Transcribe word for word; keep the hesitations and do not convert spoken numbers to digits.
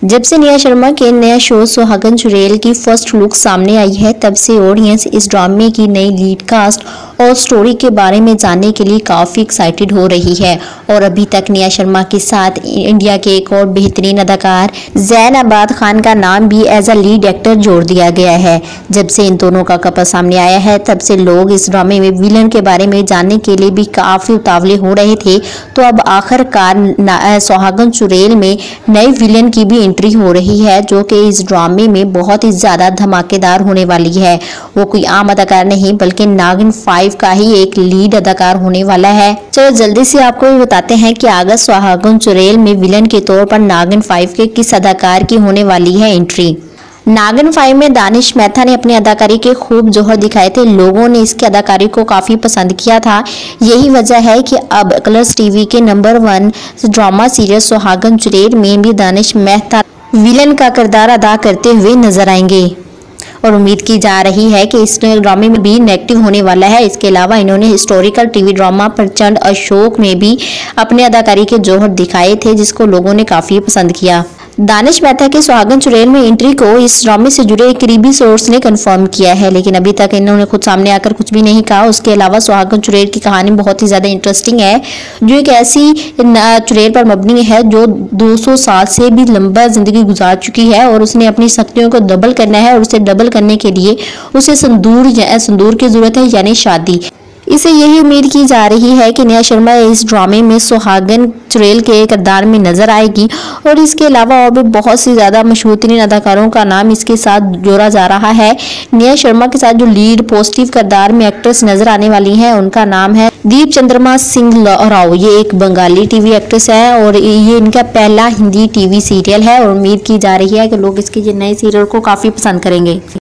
जब से निया शर्मा के नया शो सुहागन चुड़ैल की फर्स्ट लुक सामने आई है, तब से ऑडियंस इस ड्रामे की नई लीड कास्ट और स्टोरी के बारे में जानने के लिए काफी एक्साइटेड हो रही है। और अभी तक निया शर्मा के साथ इंडिया के एक और बेहतरीन अदाकार जैन अबाद खान का नाम भी एज अ लीड एक्टर जोड़ दिया गया है। जब से इन दोनों का कपल सामने आया है, तब से लोग इस ड्रामे में विलन के बारे में जानने के लिए भी काफी उतावले हो रहे थे। तो अब आखिरकार सुहागन चुड़ैल में नए विलन की भी एंट्री हो रही है, जो कि इस ड्रामे में बहुत ही ज्यादा धमाकेदार होने वाली है। वो कोई आम अदाकार नहीं, बल्कि नागिन फाइव का ही एक लीड अदाकार होने वाला है। चलो जल्दी से आपको भी बताते हैं कि आगे सुहागन चुड़ैल में विलन के तौर पर नागिन फाइव के किस अदाकार की होने वाली है एंट्री। नागिन फाइव में दानिश मेहता ने अपनी अदाकारी के खूब जोहर दिखाए थे। लोगों ने इसकी अदाकारी को काफी पसंद किया था। यही वजह है कि अब कलर्स टीवी के number one drama serial Suhagan Chudail में भी दानिश मेहता विलन का किरदार अदा करते हुए नजर आएंगे और उम्मीद की जा रही है कि इस ड्रामे में भी नेगेटिव होने वाला है। इसके अलावा इन्होंने हिस्टोरिकल टीवी ड्रामा प्रचंड अशोक में भी अपने अदाकारी के जोहर दिखाए थे, जिसको लोगों ने काफी पसंद किया। दानिश मेहता के सुहागन चुड़ैल में एंट्री को इस ड्रामे से जुड़े एक करीबी सोर्स ने कंफर्म किया है, लेकिन अभी तक इन्होंने खुद सामने आकर कुछ भी नहीं कहा। उसके अलावा सुहागन चुड़ैल की कहानी बहुत ही ज्यादा इंटरेस्टिंग है, जो एक ऐसी चुड़ैल पर मबनी है जो दो सौ साल से भी लंबा जिंदगी गुजार चुकी है और उसने अपनी शक्तियों को डबल करना है, और उसे डबल करने के लिए उसे संदूर संदूर की जरूरत है, यानी शादी। इसे यही उम्मीद की जा रही है कि निया शर्मा इस ड्रामे में सुहागन चुड़ैल के किरदार में नजर आएगी। और इसके अलावा और भी बहुत सी ज्यादा मशहूर तरीन अदाकारों का नाम इसके साथ जोड़ा जा रहा है। निया शर्मा के साथ जो लीड पॉजिटिव किरदार में एक्ट्रेस नजर आने वाली है, उनका नाम है दीप चंद्रमा सिंह राव। ये एक बंगाली टीवी एक्ट्रेस है और ये इनका पहला हिंदी टीवी सीरियल है, और उम्मीद की जा रही है कि लोग इसके नए सीरियल को काफी पसंद करेंगे।